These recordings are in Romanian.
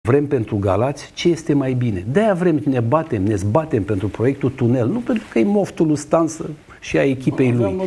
Vrem pentru Galați ce este mai bine. De-aia vrem, ne zbatem pentru proiectul tunel, nu pentru că e moftul lui Stan și a echipei lui.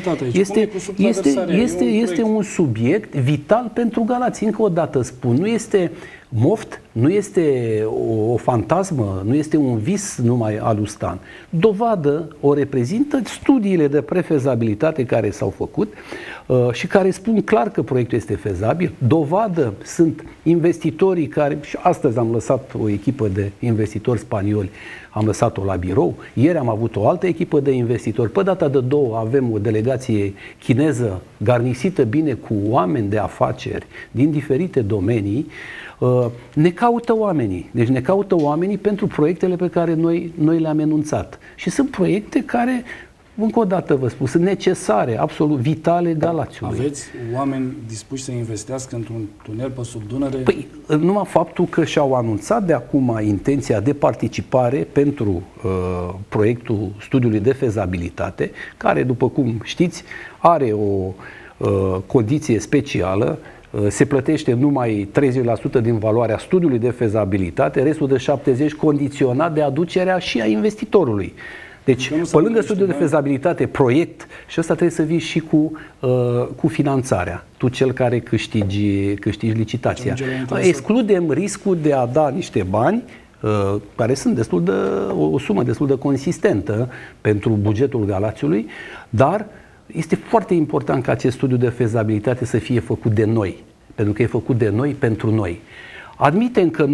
Este un subiect vital pentru Galați. Încă o dată spun, nu este moft, nu este o fantasmă, nu este un vis numai al lui Stan. Dovadă o reprezintă studiile de prefezabilitate care s-au făcut și care spun clar că proiectul este fezabil. Dovadă sunt investitorii care, și astăzi am lăsat o echipă de investitori spanioli, am lăsat-o la birou, ieri am avut o altă echipă de investitori, pe data de 2 avem o delegație chineză garnisită bine cu oameni de afaceri din diferite domenii. Ne caută oamenii, deci ne caută oamenii pentru proiectele pe care noi le-am enunțat. Și sunt proiecte care, încă o dată vă spun, sunt necesare, absolut vitale Galațiului. Aveți oameni dispuși să investească într-un tunel pe sub Dunăre? Păi, numai faptul că și-au anunțat de acum intenția de participare pentru proiectul studiului de fezabilitate, care, după cum știți, are o condiție specială. Se plătește numai 30% din valoarea studiului de fezabilitate, restul de 70% condiționat de aducerea și a investitorului. Deci, pe lângă studiul de fezabilitate, proiect, și ăsta trebuie să vii și cu finanțarea. Tu cel care câștigi licitația. Excludem riscul de a da niște bani care sunt o sumă destul de consistentă pentru bugetul Galațiului, dar este foarte important ca acest studiu de fezabilitate să fie făcut de noi, pentru că e făcut de noi pentru noi. Admitem că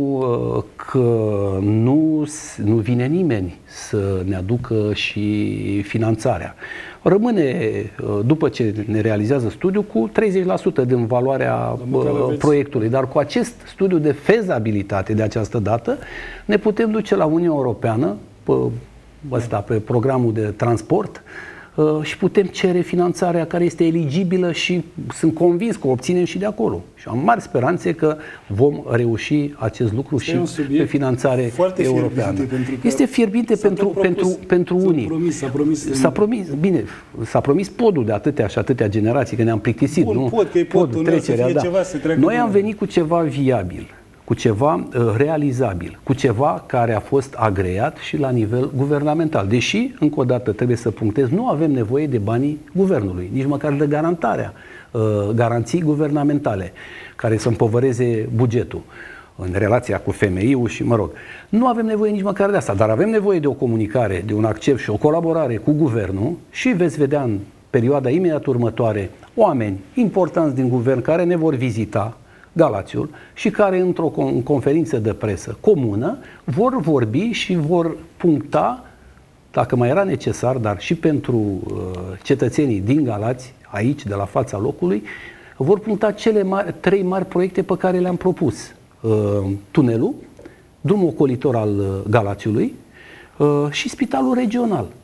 nu vine nimeni să ne aducă și finanțarea. Rămâne, după ce ne realizează studiul, cu 30% din valoarea proiectului. Dar cu acest studiu de fezabilitate de această dată ne putem duce la Uniunea Europeană pe programul de transport și putem cere finanțarea care este eligibilă și sunt convins că o obținem și de acolo. Și am mari speranțe că vom reuși acest lucru și pe finanțare europeană. Este fierbinte pentru unii. S-a promis podul de atâtea și atâtea generații, că ne-am plictisit. Podul, trecerea, Noi am venit cu ceva viabil, cu ceva realizabil, cu ceva care a fost agreat și la nivel guvernamental. Deși, încă o dată trebuie să punctez, nu avem nevoie de banii guvernului, nici măcar de garanții guvernamentale care să împovăreze bugetul în relația cu FMI-ul și, nu avem nevoie nici măcar de asta, dar avem nevoie de o comunicare, de un accept și o colaborare cu guvernul și veți vedea în perioada imediat următoare oameni importanți din guvern care ne vor vizita Galațiul și care într-o conferință de presă comună vor vorbi și vor puncta, dacă mai era necesar, dar și pentru cetățenii din Galați, aici, de la fața locului, vor puncta cele 3 mari proiecte pe care le-am propus. Tunelul, drumul ocolitor al Galațiului și spitalul regional.